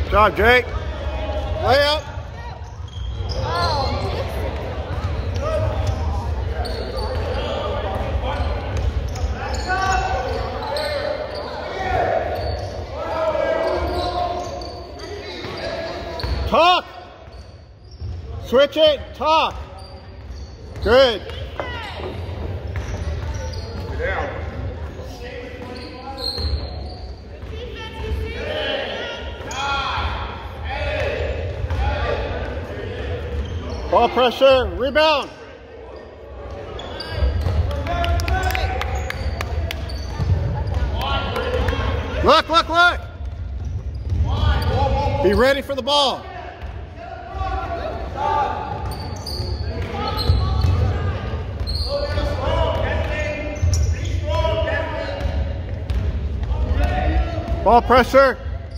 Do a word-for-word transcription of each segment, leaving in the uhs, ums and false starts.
Good job, Jake. Layup. Talk. Switch it. Talk. Good. Down. Ball pressure, rebound. Look, look, look. Be ready for the ball. Ball pressure.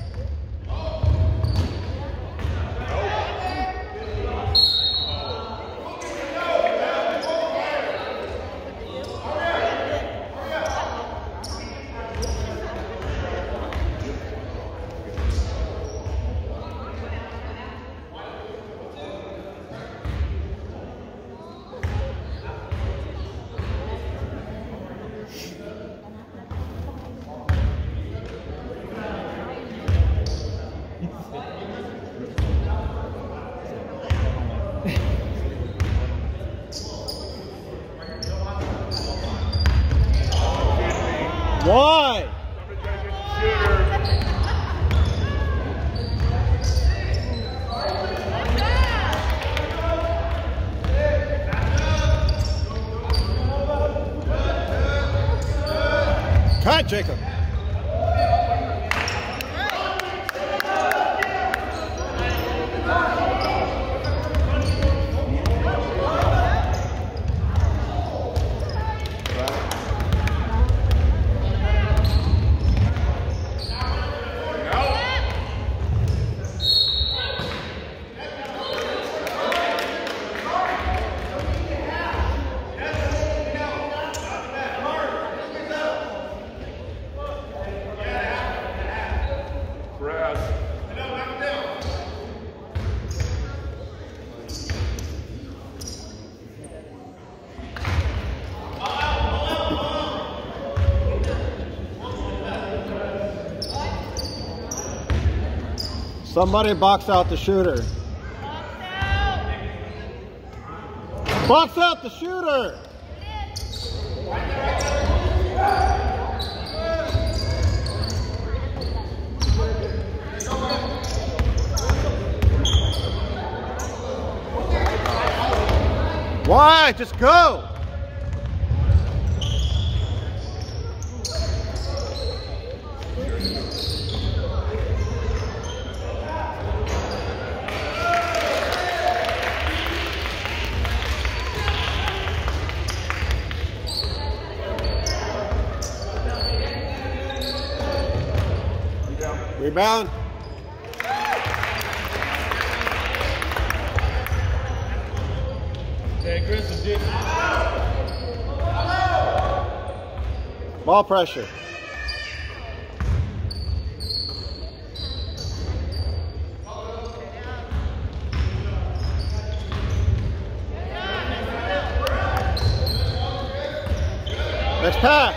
Why? Cut, Jacob. Somebody box out the shooter. Box out the shooter. Why? Just go. Rebound. Hey, Chris is good. Ball pressure. Next pass.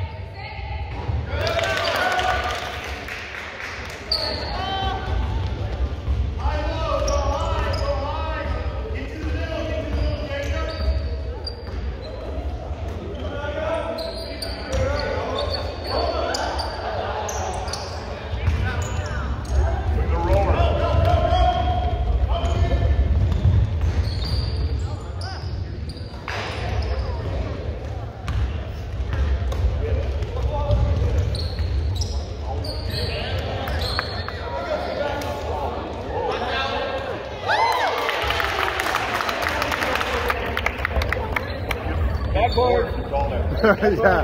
Yeah.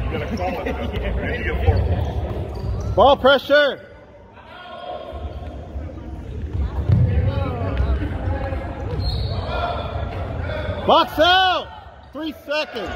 Ball pressure. Box out. Three seconds.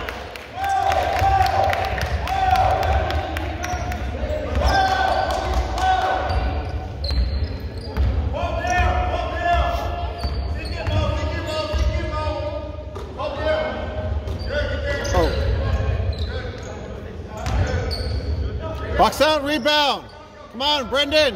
Box out, rebound. Come on, Brendan.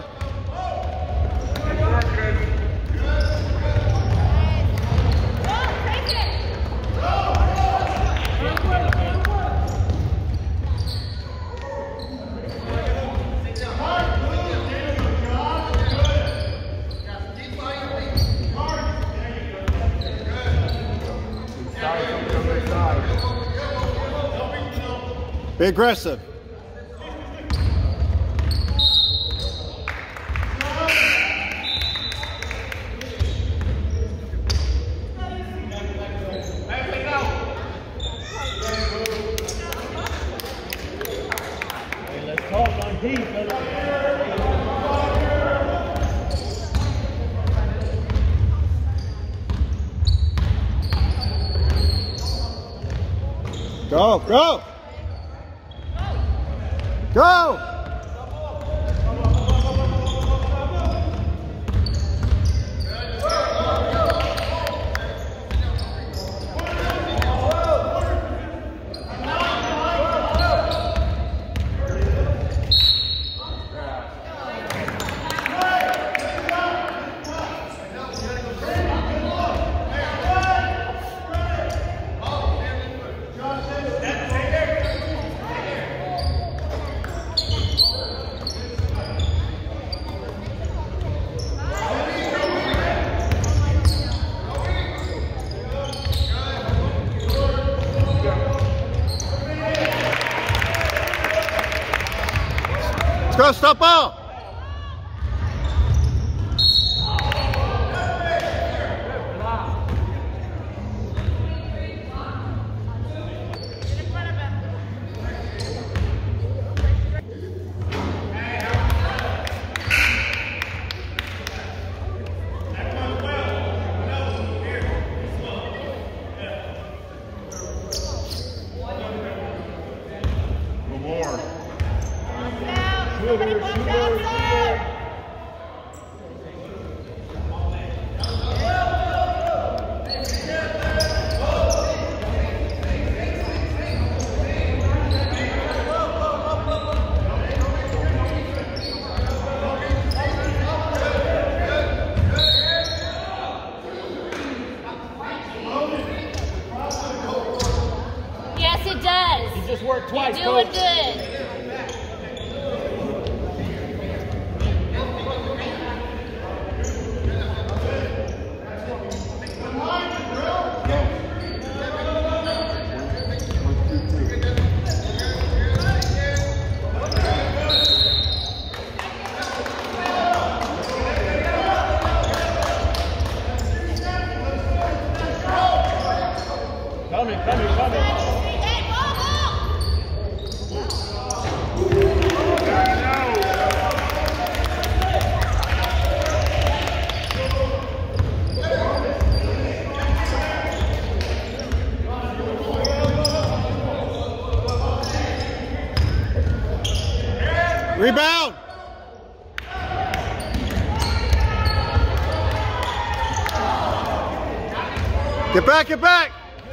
Be aggressive. Hey, let's talk on deep, Go, go. Go! Let's go, stop ball. Shooter, shooter, shooter. Yes, it does. You just worked twice, You're doing Coach. good. Coming, coming, coming. Hey, ball, Rebound. Get back, get back.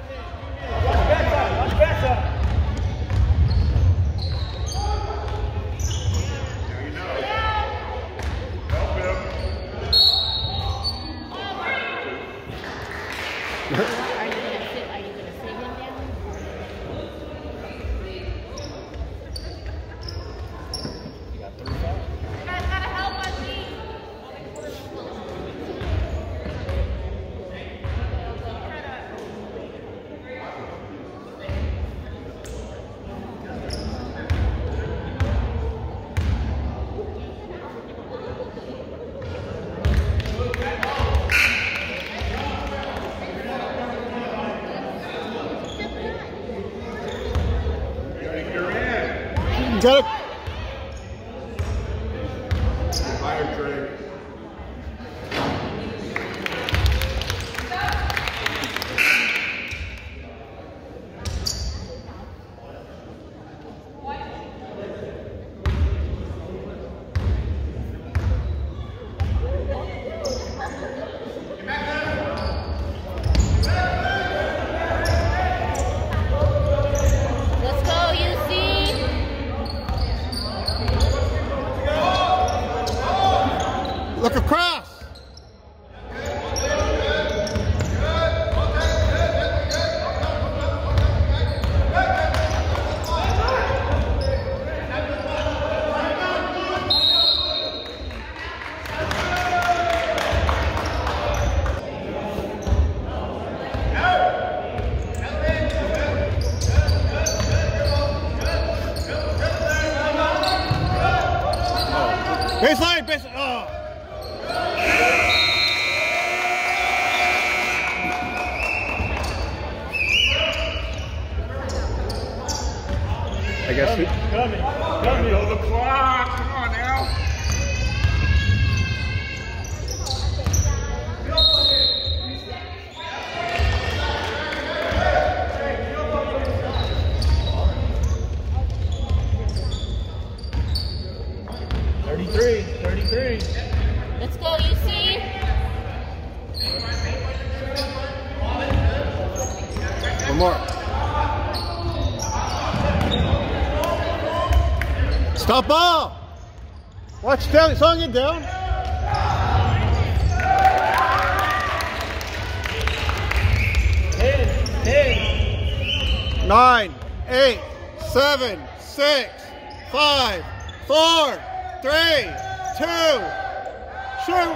Are you gonna sit? Are you gonna sit him down? You guys gotta help us, please. You got it. Fire train. Let's go, U C. Look across. Baseline, baseline. Oh. I guess we. Coming, coming. Hold the clock. Come on now. thirty-three, thirty-three. Let's go, U C. One more. Stop ball. Watch down. It's on you down. ten, ten. Nine, eight, seven, six, five, four, three, two, shoot.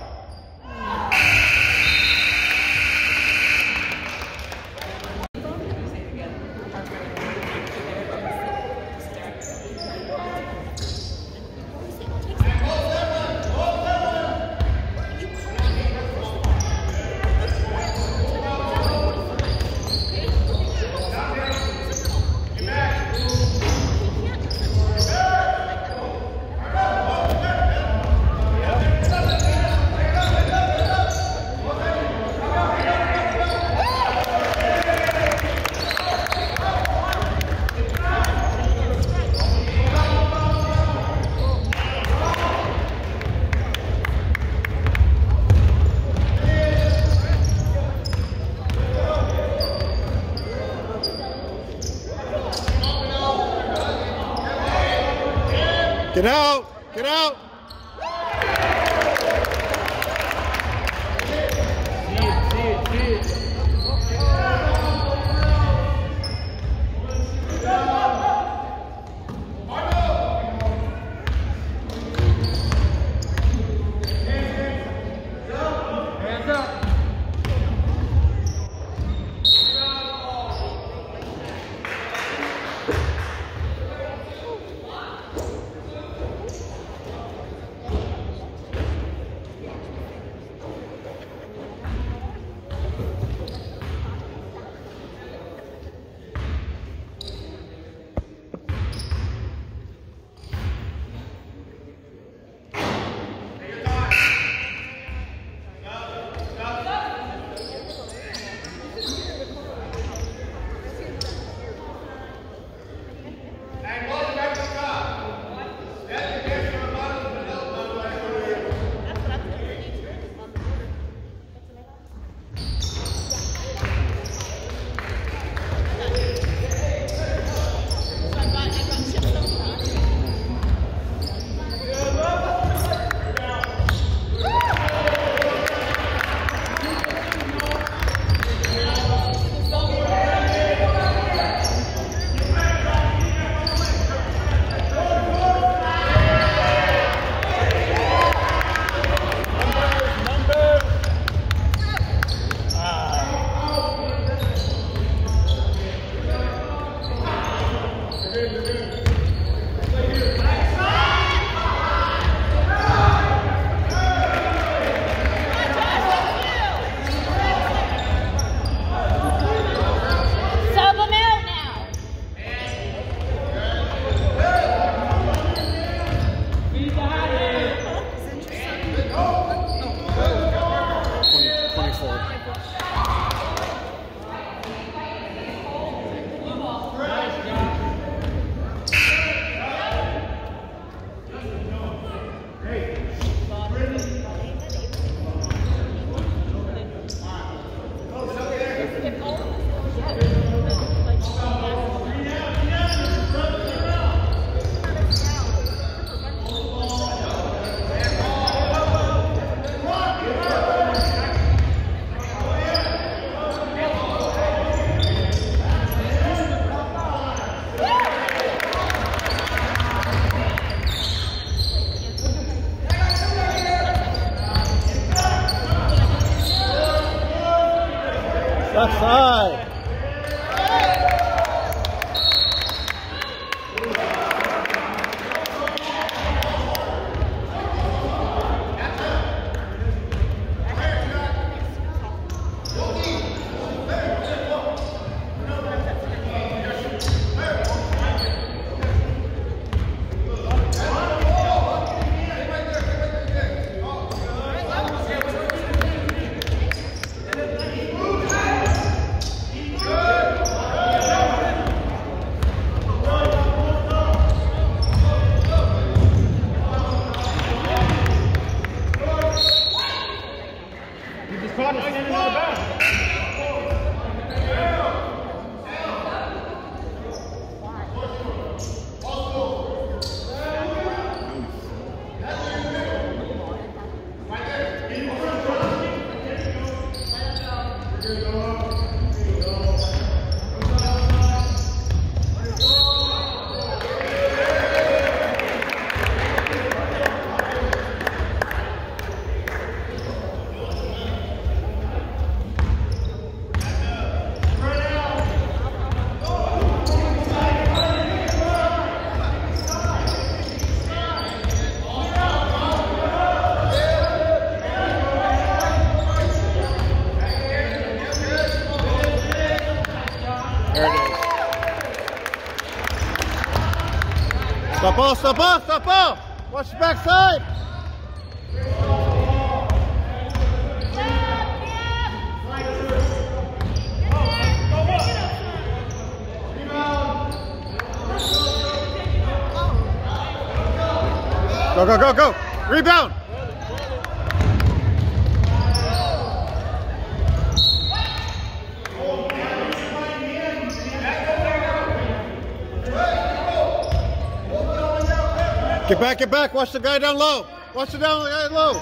Get out! Get out! See it, see it, see it. Hands up. Left side. Stop off, stop off, stop off! Watch the backside! Go, go, go, go! Rebound! Get back, get back. Watch the guy down low. Watch the down the guy low.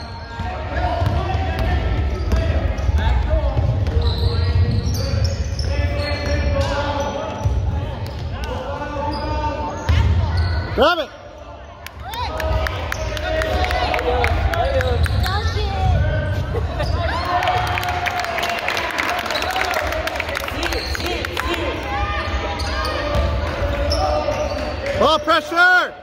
Grab it. Ball pressure.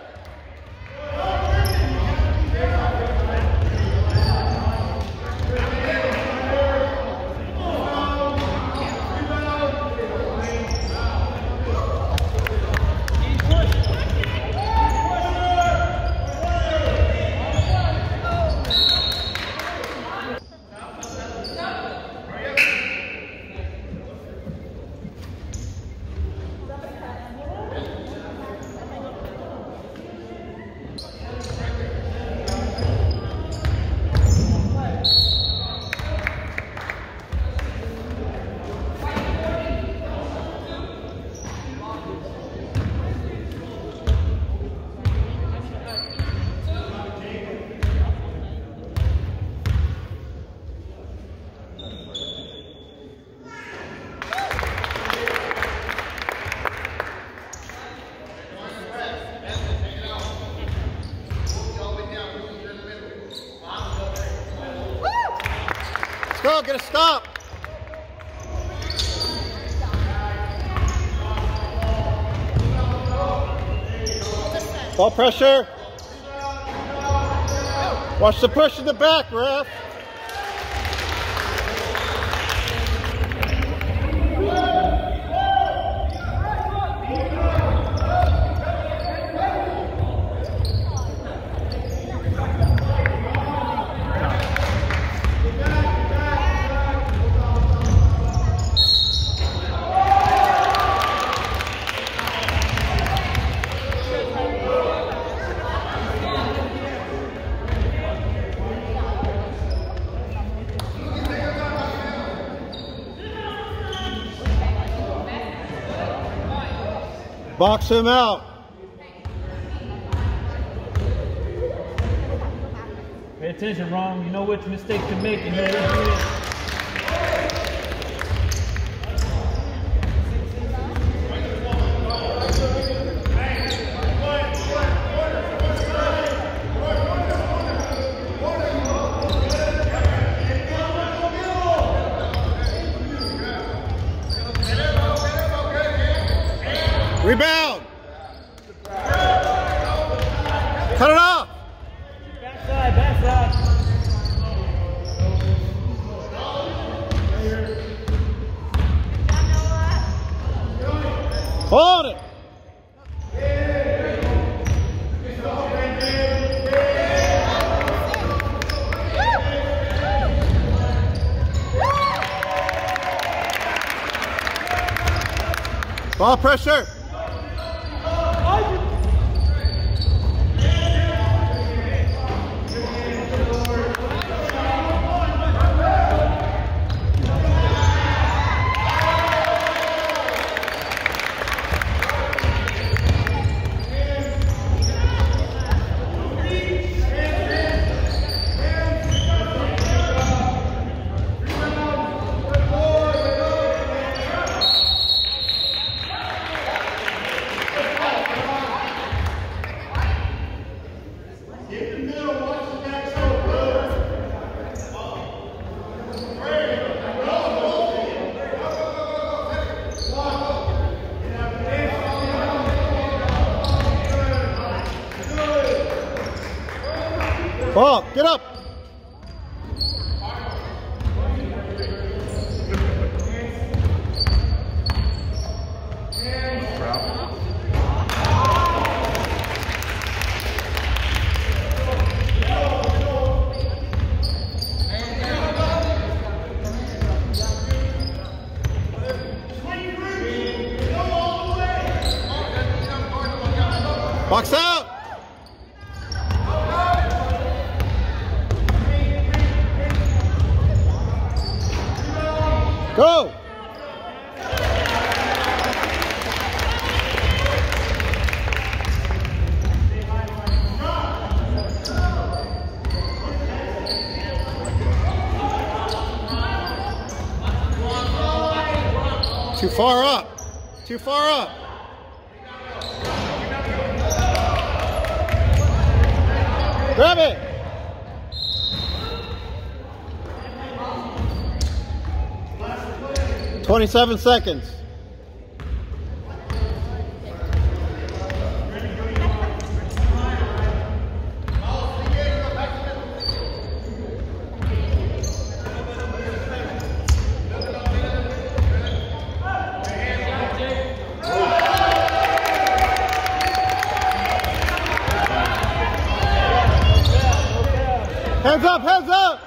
Go, get a stop. Ball pressure. Watch the push in the back, ref. Box him out. Pay attention, Ron. You know which mistake to make and how to do it. Rebound. Cut it off. Backside, backside. Hold it. Ball pressure. Ball, get up. Box out. Go! Too far up. Too far up. Grab it. twenty-seven seconds. Hands up, hands up!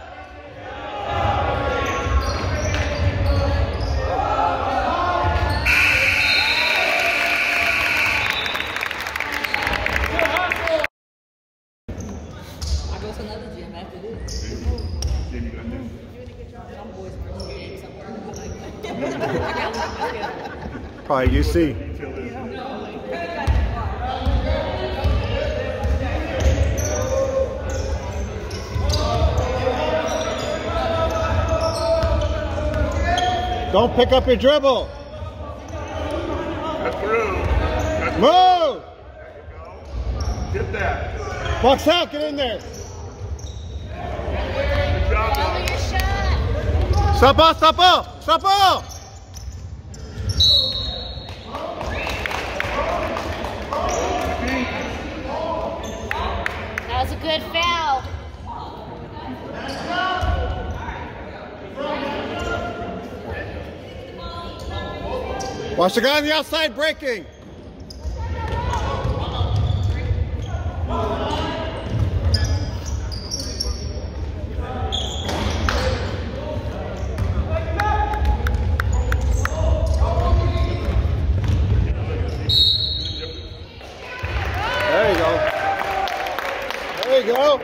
Probably U C. Don't pick up your dribble. Cut through. Cut through. Move. There you go. Get that. Box out. Get in there. Good job. Follow your shot. Stop ball. Stop ball. Stop ball. That was a good foul. Watch the guy on the outside breaking. There you go. There you go.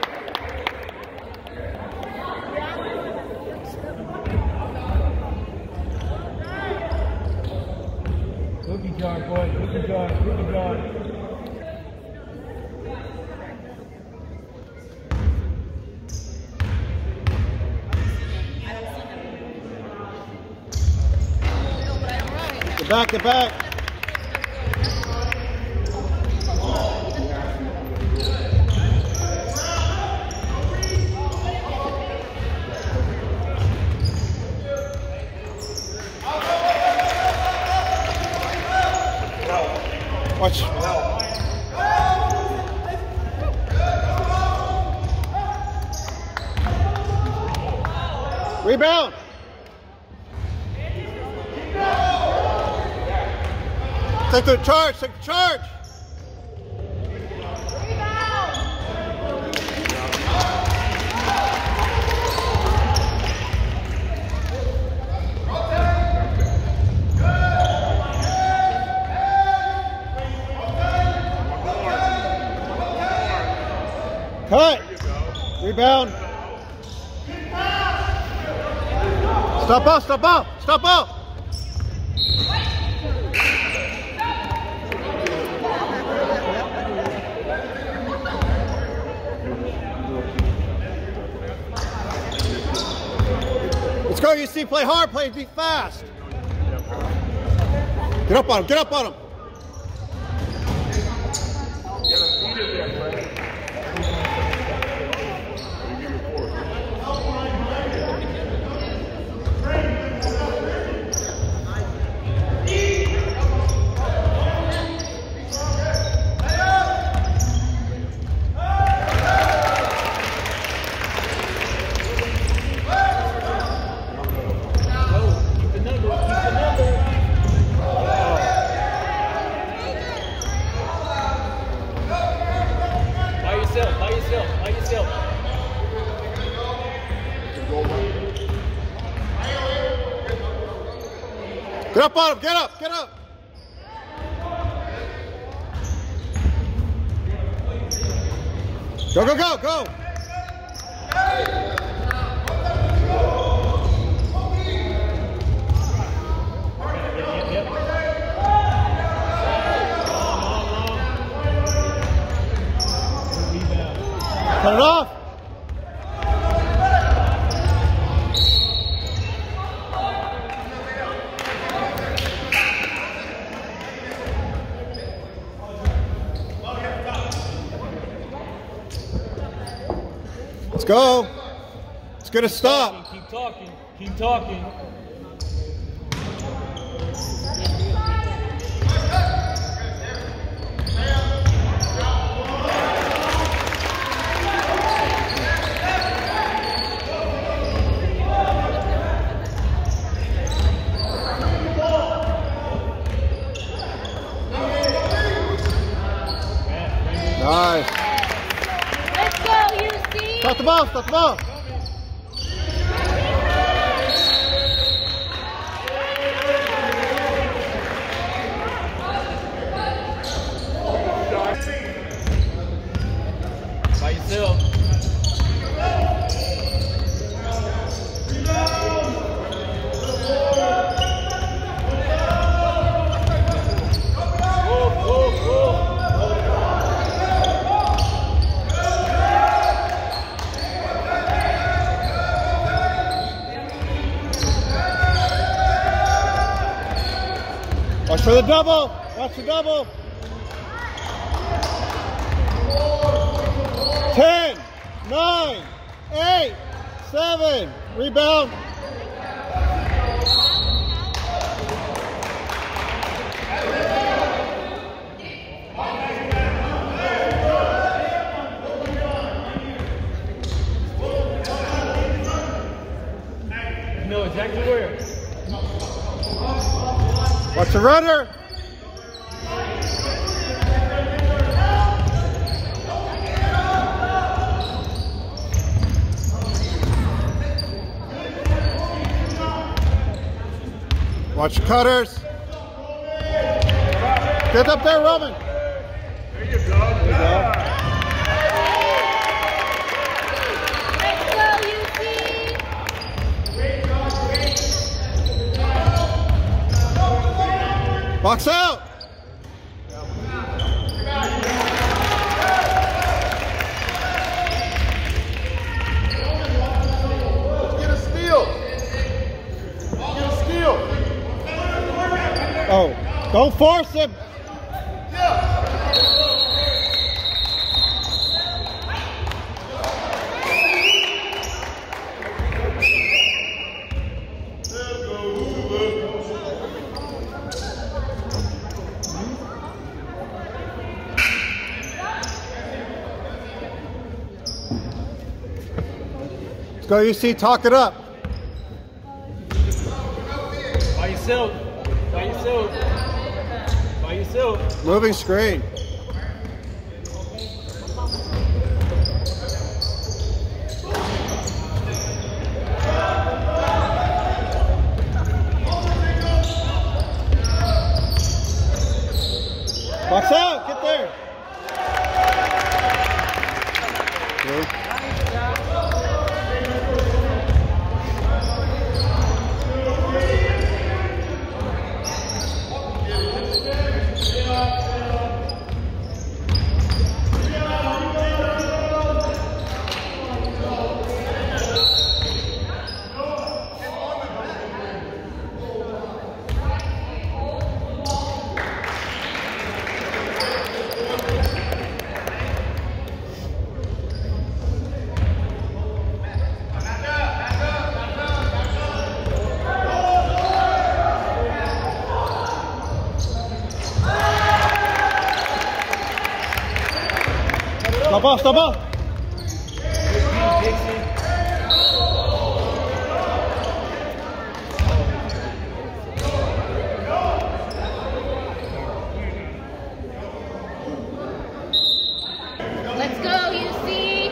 Cookie jar, boy. Cookie jar. Cookie jar. Get back, get back. Watch. Rebound. Take the charge, take the charge. Cut. Rebound. Stop off, stop off, stop off. Let's go, U C. Play hard, play be fast. Get up on him, get up on him. Get up on him, get up, get up. Go, go, go, go. Cut it off. Let's go. It's gonna stop. Keep talking. Keep talking. Nice. Let's go, U C. Stop the ball, stop the ball. By yourself. Watch for the double. Watch the double. Ten, nine, eight, seven. Rebound. You know exactly where. Watch the runner. Watch the cutters. Get up there, Roman. There you go. There you go. Let's go, U C. Box out. Let's get a steal. Get a steal. Oh, don't force him. go, U C, talk it up. By yourself. By yourself. By yourself. Moving screen. Box out, get there. Go. Stop off, stop off. Let's go, U C.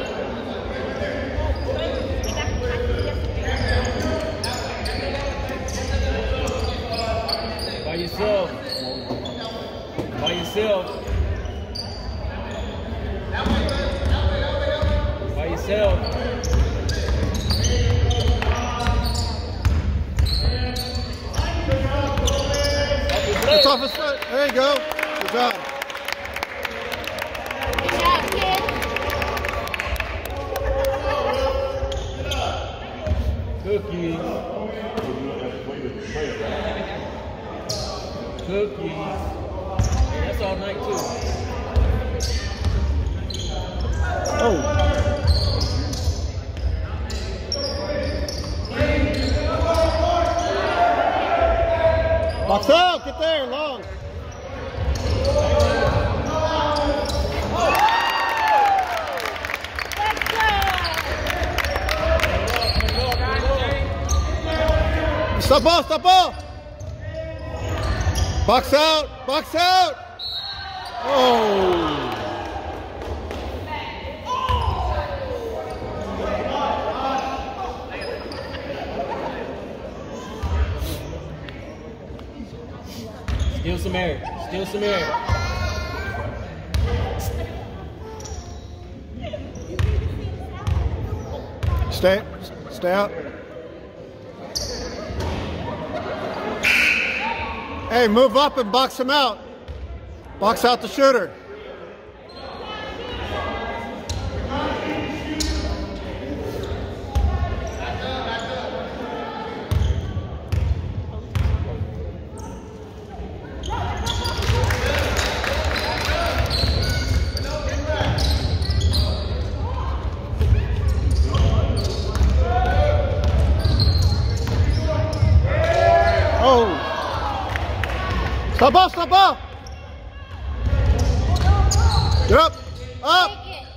By yourself. By yourself. By yourself. It's off his foot. There you go. Good job. Good job, kid. Cookies. Cookies. Yeah, that's all night too. Oh. Box out, get there, long. Let's go. Stop ball, stop ball. Box out, box out. Oh. Steal some air. Steal some air. Stay, stay out. Hey, move up and box him out. Box out the shooter. Stop off, stop off! Get up! Up!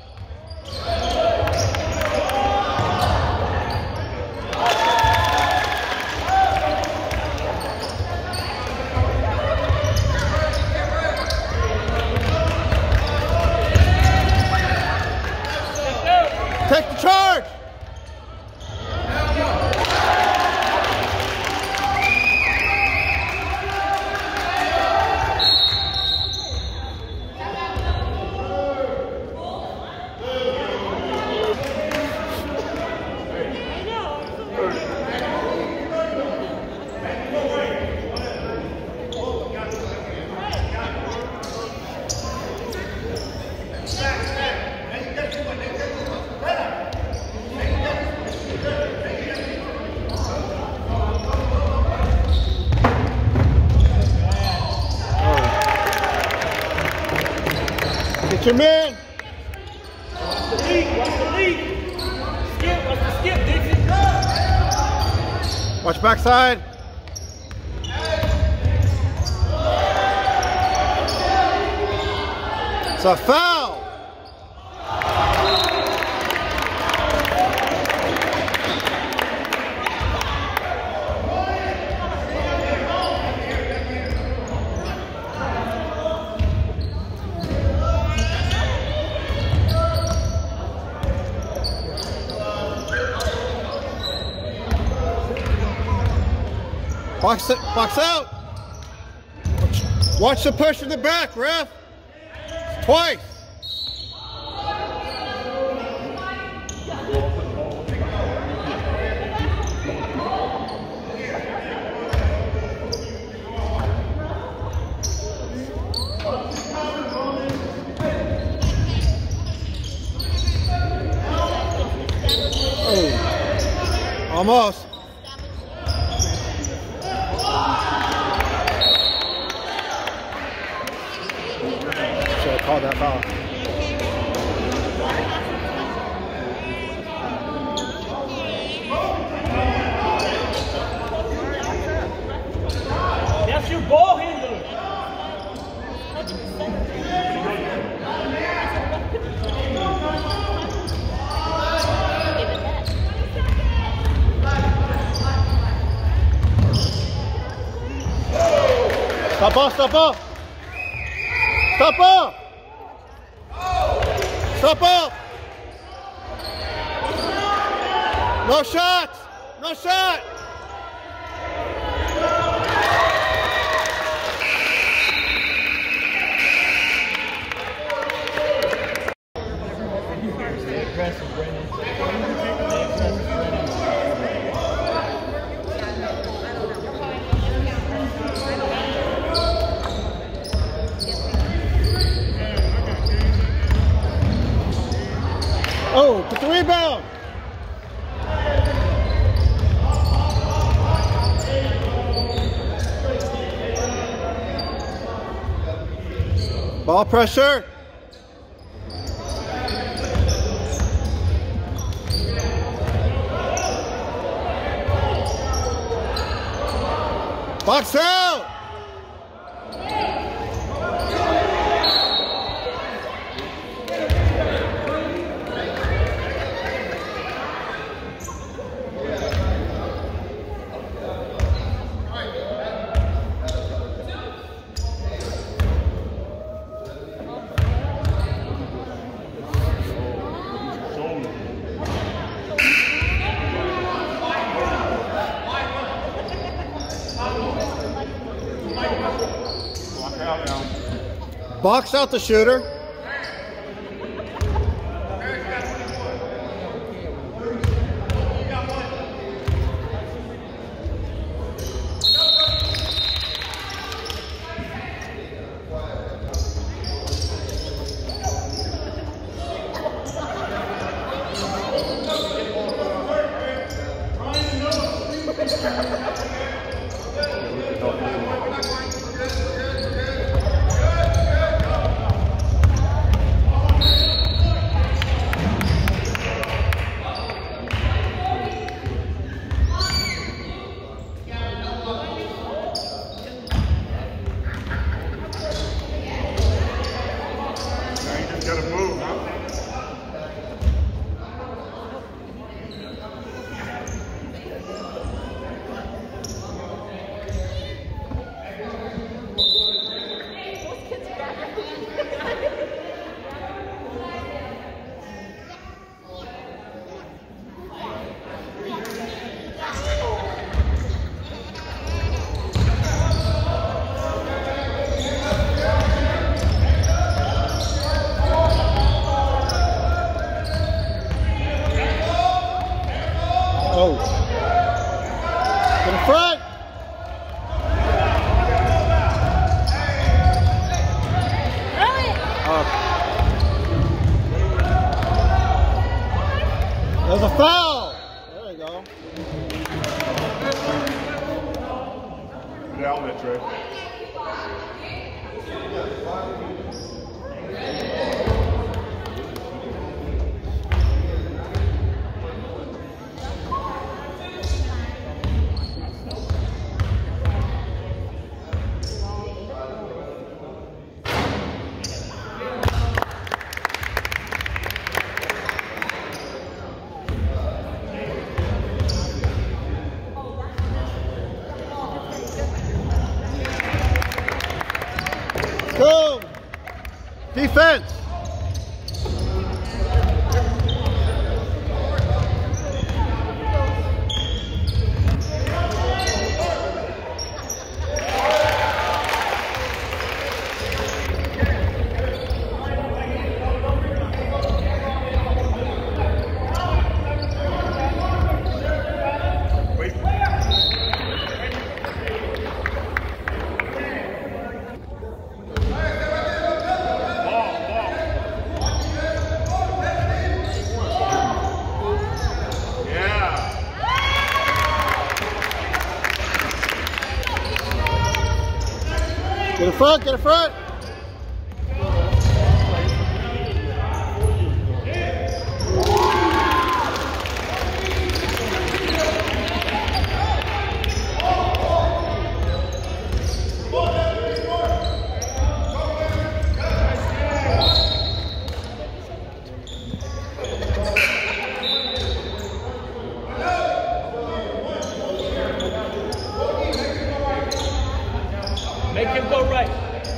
Take the charge! Get your man. Watch the lead. Watch the lead. Skip. Watch the skip, Dixie. Watch backside. It's a foul. Box it, box out. Watch the push in the back, ref. Twice. Oh, almost. Should have called that foul. That's your ball handler. Stop off, stop off. Stop off. Stop off. No shots. No shot. Aggressive, Brennan. Aggressive, Brennan. Oh, put the rebound. Ball pressure. Box out. Box out the shooter. Oh. To the front. Uh, there's a foul. There you go. Good outlet, Trey. Go! Defense! Get in front, get in front. Make him go right.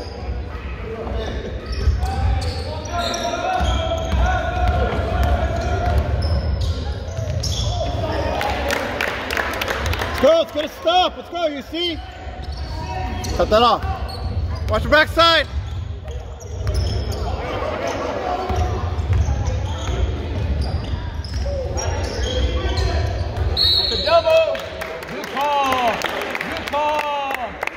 Let's go, it's gonna stop. Let's go, you see? Cut that off. Watch your backside. The double. Good call. Good call.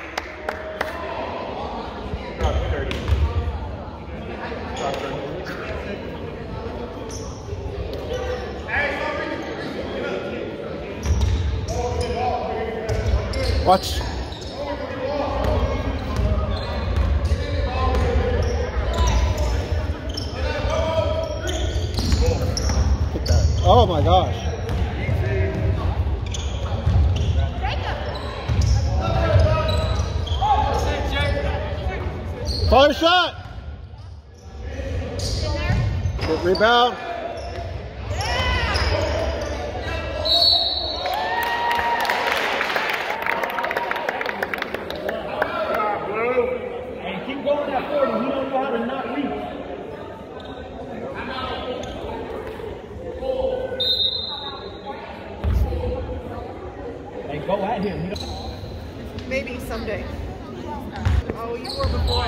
Watch. Hit that. Oh my gosh. Fire shot. Good rebound. And keep going at forty. You don't know how to not reach. Hey, go at him. You don't... Maybe someday. Oh, you were before.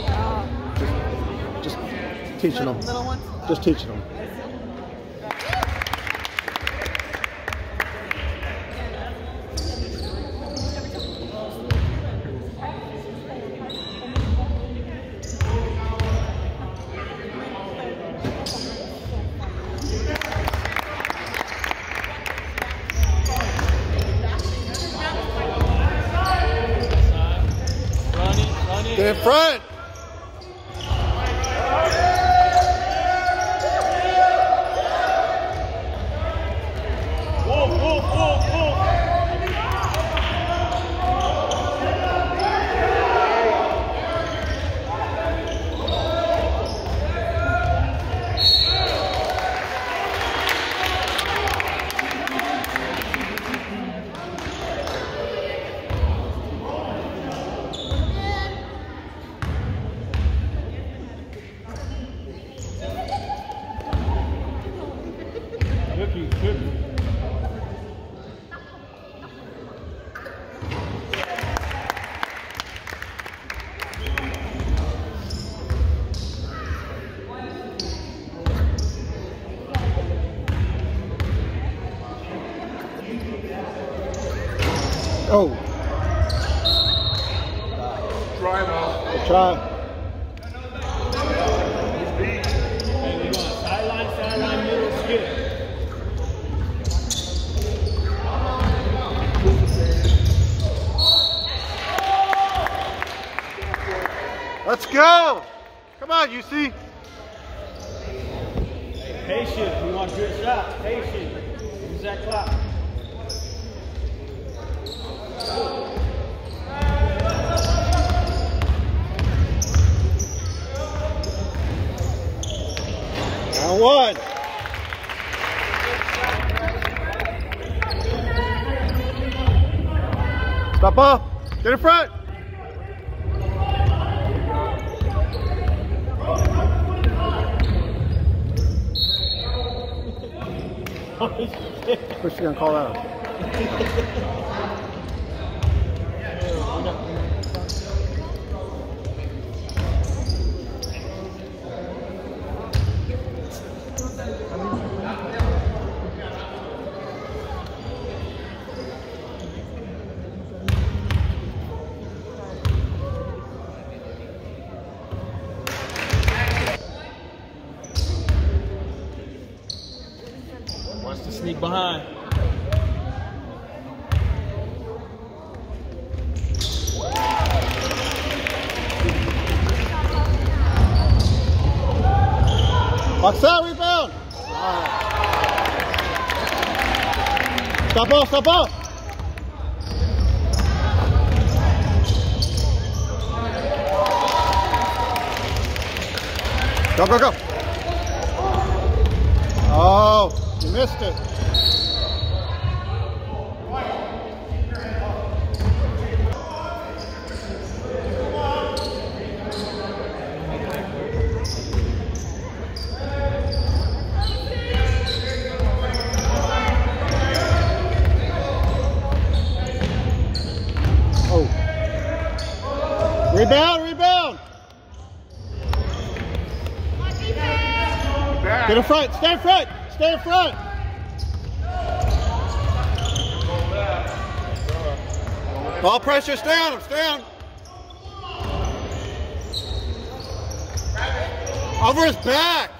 Uh, Just teaching them. little ones? Just teaching them. Get in front. Whoa, whoa, whoa, whoa. Cookie, cookie. Oh, Try though. good try. Hey, we going sideline, sideline, middle, skip. Let's go. Come on, U C. Patient. We want good shots. Patient. Use that clock. Round one. Stop off. Get in front. Who's she gonna call out? Wants to sneak behind. Stop ball, stop ball. Go, go, go. Oh, you missed it. Rebound, rebound. Get in front, stay in front, stay in front. Ball pressure, stay on him, stay on. Over his back.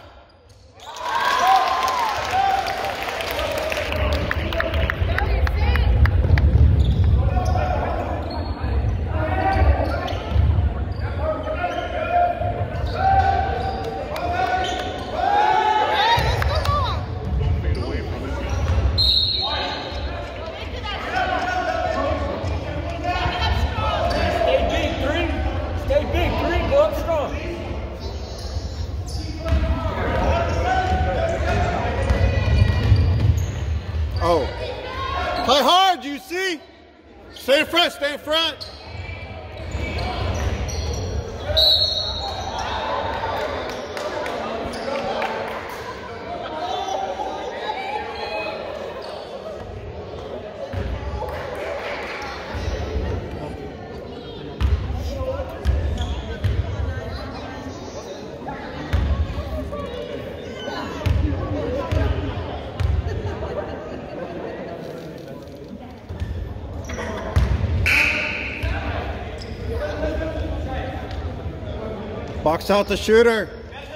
Oh, play hard, you see? Stay in front, stay in front. Box out the shooter.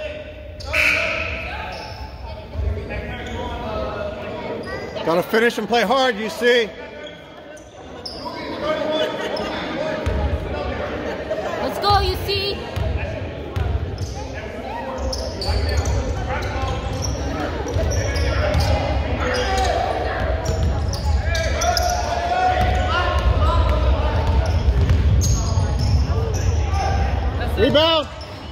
Gotta finish and play hard, you see. Let's go, you see. Rebound.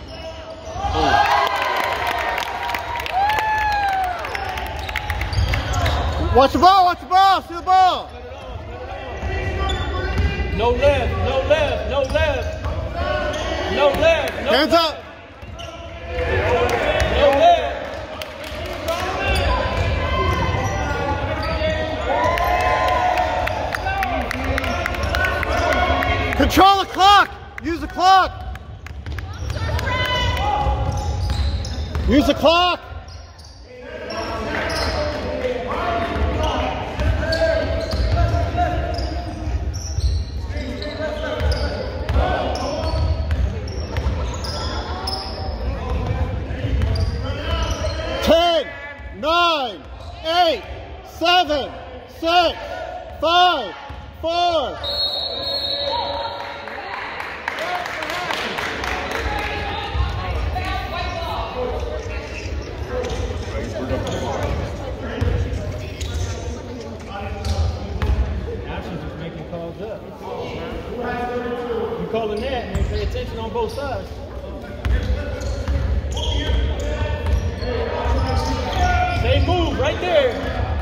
Watch the ball, watch the ball, see the ball. No left, no left, no left. No left, no Hands left. up. No left. Control the clock. Use the clock. Use the clock. Ten, nine, eight, seven, six, five, four. You calling that and pay attention on both sides. Same move right there.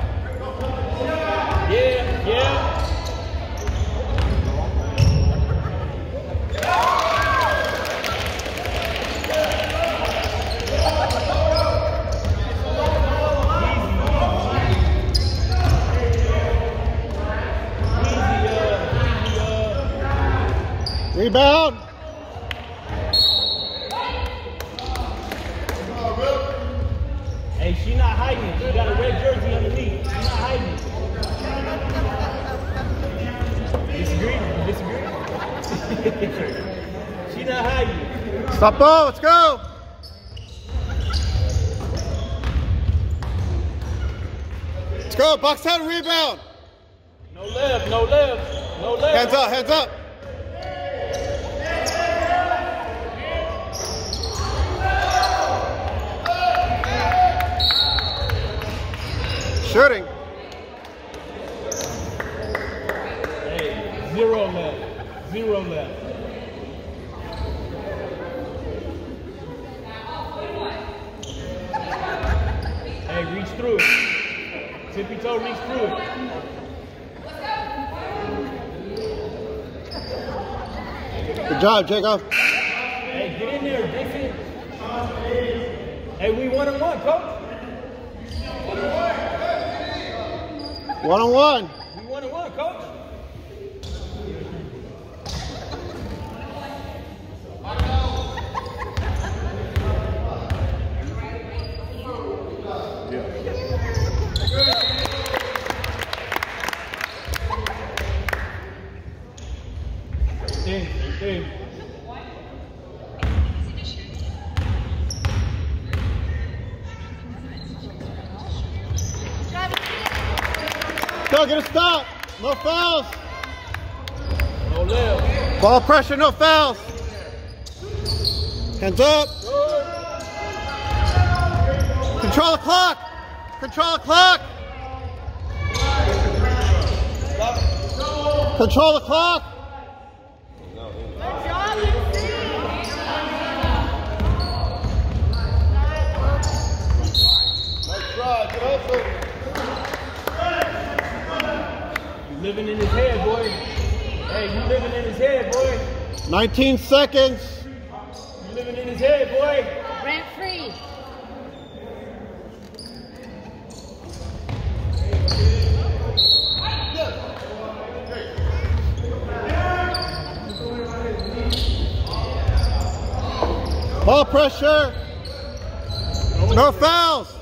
Yeah, yeah. Rebound. Hey, she not hiding. She got a red jersey underneath. She's not hiding. Disagree? Disagree? She not hiding. Stop ball, let's go. Let's go, box out and rebound. No left, no left, no left. Hands up, hands up. Shooting. Zero left. Zero left. Hey, reach through it. Tippy toe, reach through it. Good job, Jacob. Hey, get in there, Dixon. Hey, we one on one, coach. One on one. We one on one, coach. Hey, hey. Go, get a stop. No fouls. No left. Ball pressure, no fouls. Hands up. Control the clock. Control the clock. Control the clock. You living in his head, boy. Hey, you living in his head, boy. nineteen seconds. You living in his head, boy. Rent free. Ball pressure. No fouls.